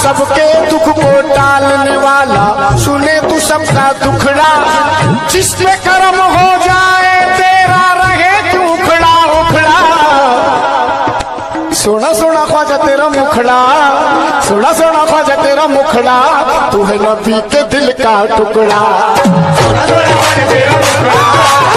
सबके दुख को टालने वाला, सुने तू सबका दुखड़ा, जिस पे कर्म हो जाए तेरा रहे क्यों उखड़ा उखड़ा। सोना सोना ख्वाजा तेरा मुखड़ा, सोना सोना ख्वाजा तेरा मुखड़ा, तू है नबी के दिल का टुकड़ा। सोना सोना ख्वाजा तेरा मुखड़ा,